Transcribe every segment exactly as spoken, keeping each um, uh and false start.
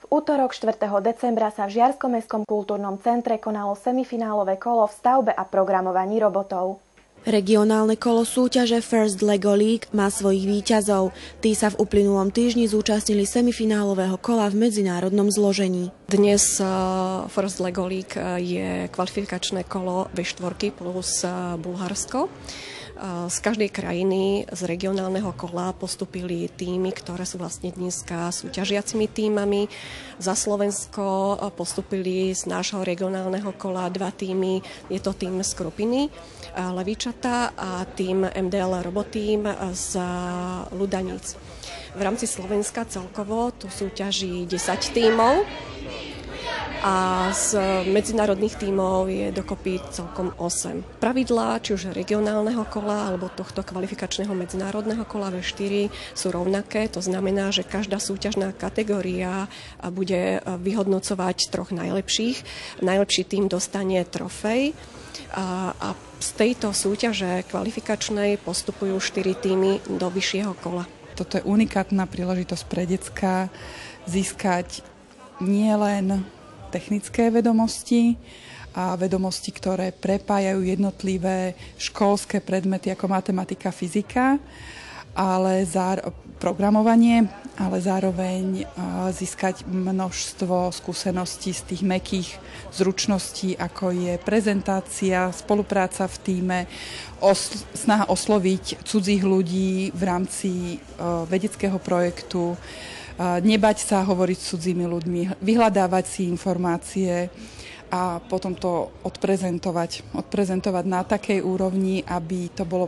utorok štvrtého decembra sa v Žiarsko-mestskom kultúrnom centre konalo semifinálové kolo v stavbe a programovaní robotov. Regionálne kolo súťaže First Lego League má svojich víťazov. Tí sa v uplynulom týždni zúčastnili semifinálového kola v medzinárodnom zložení. Dnes First Lego League je kvalifikačné kolo vé štyri plus Bulharsko. Z každej krajiny z regionálneho kola postupili týmy, ktoré sú vlastne dneska súťažiacimi týmami. Za Slovensko postupili z nášho regionálneho kola dva týmy. Je to tým z Krupiny, Levičata a tým em dé el Robotým z Ludaníc. V rámci Slovenska celkovo tu súťaží desať tímov a z medzinárodných tímov je dokopy celkom osem. Pravidlá, či už regionálneho kola alebo tohto kvalifikačného medzinárodného kola vé štyri sú rovnaké. To znamená, že každá súťažná kategória bude vyhodnocovať troch najlepších. Najlepší tím dostane trofej a, a z tejto súťaže kvalifikačnej postupujú štyri tímy do vyššieho kola. Toto je unikátna príležitosť pre decká získať nielen technické vedomosti a vedomosti, ktoré prepájajú jednotlivé školské predmety ako matematika, fyzika, ale záro- programovanie, ale zároveň získať množstvo skúseností z tých mäkkých zručností, ako je prezentácia, spolupráca v tíme, os- snaha osloviť cudzích ľudí v rámci uh, vedeckého projektu, nebať sa hovoriť s cudzími ľuďmi, vyhľadávať si informácie a potom to odprezentovať. Odprezentovať na takej úrovni, aby to bolo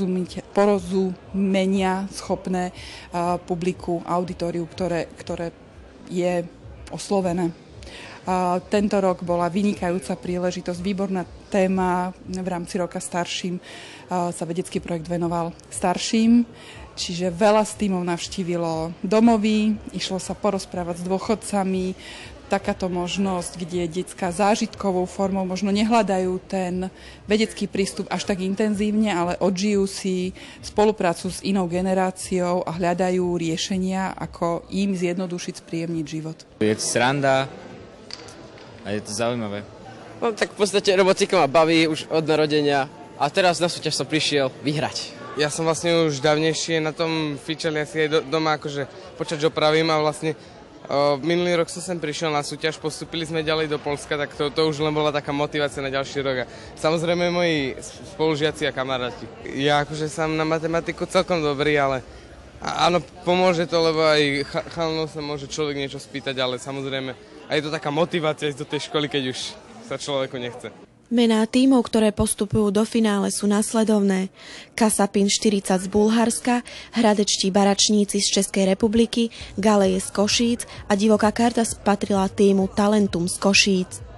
porozumenia schopné publiku, auditoriu, ktoré, ktoré je oslovené. Tento rok bola vynikajúca príležitosť, výborná téma. V rámci roka starším sa vedecký projekt venoval starším. Čiže veľa z tímov navštívilo domovy, išlo sa porozprávať s dôchodcami. Takáto možnosť, kde detská zážitkovou formou možno nehľadajú ten vedecký prístup až tak intenzívne, ale odžijú si spoluprácu s inou generáciou a hľadajú riešenia, ako im zjednodušiť, spríjemniť život. Je to sranda a je to zaujímavé. No tak v podstate robocykl ma baví už od narodenia a teraz na súťaž som prišiel vyhrať. Ja som vlastne už dávnejšie na tom fičali asi aj do, doma, akože počať opravím a vlastne o, minulý rok som sem prišiel na súťaž, postupili sme ďalej do Poľska, tak to, to už len bola taká motivácia na ďalší rok. A samozrejme moji spolužiaci a kamaráti. Ja akože som na matematiku celkom dobrý, ale áno, pomôže to, lebo aj chalnou sa môže človek niečo spýtať, ale samozrejme aj je to taká motivácia ísť do tej školy, keď už sa človeku nechce. Mená tímov, ktoré postupujú do finále, sú nasledovné. Kasapin štyridsať z Bulharska, Hradečtí Baračníci z Českej republiky, Galeje z Košíc a Divoká karta spatrila týmu Talentum z Košíc.